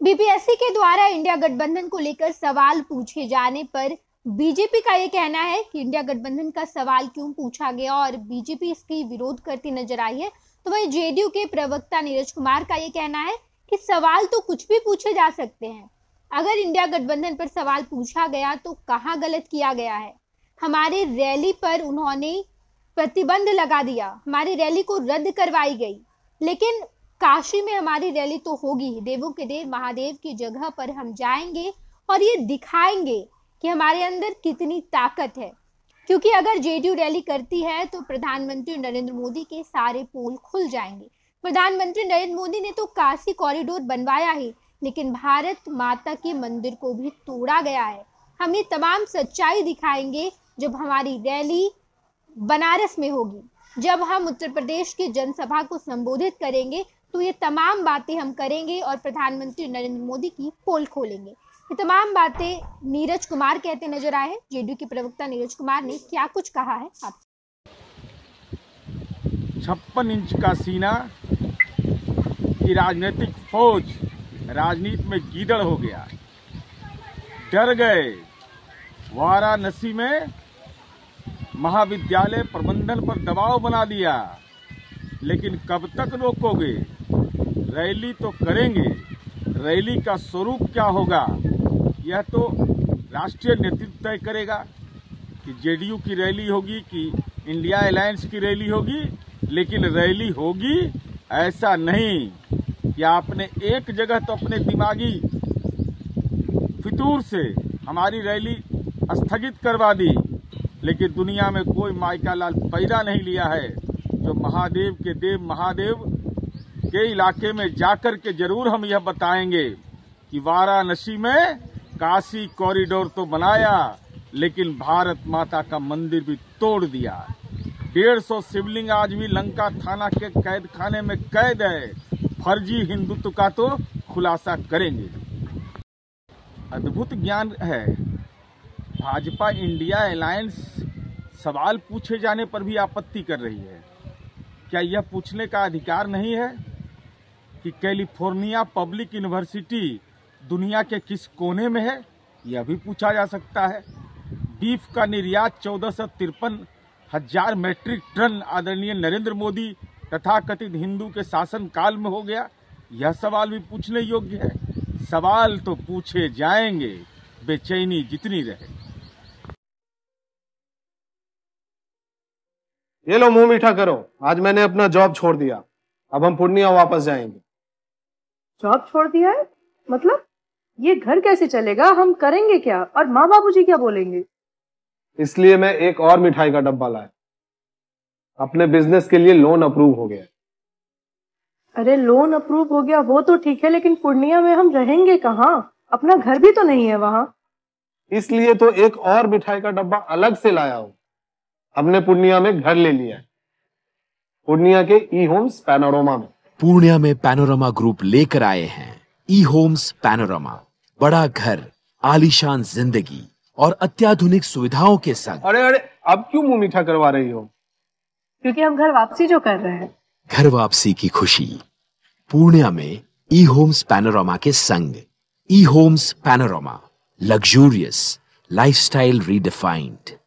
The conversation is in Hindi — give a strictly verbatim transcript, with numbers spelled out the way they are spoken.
बीपीएससी के द्वारा इंडिया गठबंधन को लेकर सवाल पूछे जाने पर बीजेपी का ये कहना है कि इंडिया गठबंधन का सवाल क्यों पूछा गया और बीजेपी इसकी विरोध करती नजर आई है। तो वहीं जेडीयू के प्रवक्ता नीरज कुमार का ये कहना है कि सवाल तो कुछ भी पूछे जा सकते हैं। अगर इंडिया गठबंधन पर सवाल पूछा गया तो कहाँ गलत किया गया है। हमारी रैली पर उन्होंने प्रतिबंध लगा दिया, हमारी रैली को रद्द करवाई गई, लेकिन काशी में हमारी रैली तो होगी ही। देवों के देव महादेव की जगह पर हम जाएंगे और ये दिखाएंगे कि हमारे अंदर कितनी ताकत है। क्योंकि अगर जेडीयू रैली करती है तो प्रधानमंत्री नरेंद्र मोदी के सारे पोल खुल जाएंगे। प्रधानमंत्री नरेंद्र मोदी ने तो काशी कॉरिडोर बनवाया ही, लेकिन भारत माता के मंदिर को भी तोड़ा गया है। हम ये तमाम सच्चाई दिखाएंगे जब हमारी रैली बनारस में होगी, जब हम उत्तर प्रदेश की जनसभा को संबोधित करेंगे तो ये तमाम बातें हम करेंगे और प्रधानमंत्री नरेंद्र मोदी की पोल खोलेंगे। ये तमाम बातें नीरज कुमार कहते नजर आए हैं। जेडीयू के प्रवक्ता नीरज कुमार ने क्या कुछ कहा है आप छप्पन इंच का सीना की राजनीतिक फौज राजनीति में गीदड़ हो गया, डर गए। वाराणसी में महाविद्यालय प्रबंधन पर दबाव बना दिया, लेकिन कब तक रोकोगे? रैली तो करेंगे, रैली का स्वरूप क्या होगा यह तो राष्ट्रीय नेतृत्व तय करेगा कि जेडीयू की रैली होगी कि इंडिया अलायंस की रैली होगी। लेकिन रैली होगी, ऐसा नहीं कि आपने एक जगह तो अपने दिमागी फितूर से हमारी रैली स्थगित करवा दी, लेकिन दुनिया में कोई माइका लाल पैदा नहीं लिया है जो महादेव के देव महादेव के इलाके में जाकर के जरूर हम यह बताएंगे कि वाराणसी में काशी कॉरिडोर तो बनाया, लेकिन भारत माता का मंदिर भी तोड़ दिया। डेढ़ सौ शिवलिंग आज भी लंका थाना के कैद खाने में कैद है। फर्जी हिंदुत्व का तो खुलासा करेंगे। अद्भुत ज्ञान है। भाजपा इंडिया अलायंस सवाल पूछे जाने पर भी आपत्ति कर रही है। क्या यह पूछने का अधिकार नहीं है कि कैलिफोर्निया पब्लिक यूनिवर्सिटी दुनिया के किस कोने में है? यह भी पूछा जा सकता है। बीफ का निर्यात चौदह सौ तिरपन हजार मैट्रिक टन आदरणीय नरेंद्र मोदी तथा कथित हिंदू के शासन काल में हो गया। यह सवाल भी पूछने योग्य है। सवाल तो पूछे जाएंगे, बेचैनी जितनी रहे। ये लो मुंह मीठा करो, आज मैंने अपना जॉब छोड़ दिया, अब हम पूर्णिया वापस जाएंगे। जॉब छोड़ दिया है? मतलब ये घर कैसे चलेगा? हम करेंगे क्या और माँ बाबूजी क्या बोलेंगे? इसलिए मैं एक और मिठाई का डब्बा लाया। अपने बिजनेस के लिए लोन अप्रूव हो गया। अरे लोन अप्रूव हो गया वो तो ठीक है, लेकिन पूर्णिया में हम रहेंगे कहाँ? अपना घर भी तो नहीं है वहाँ। इसलिए तो एक और मिठाई का डब्बा अलग से लाया हूँ। हमने पूर्णिया में घर ले लिया है, पूर्णिया के ई होम्स पैनोरमा में। पूर्णिया में पैनोरमा ग्रुप लेकर आए हैं ई होम्स पैनोरमा। बड़ा घर, आलीशान जिंदगी और अत्याधुनिक सुविधाओं के संग। अरे अरे अब क्यों मुंह मीठा करवा रही हो? क्योंकि हम घर वापसी जो कर रहे हैं। घर वापसी की खुशी पूर्णिया में ई होम्स पैनोरमा के संग। ई Homes Panorama, luxurious lifestyle redefined.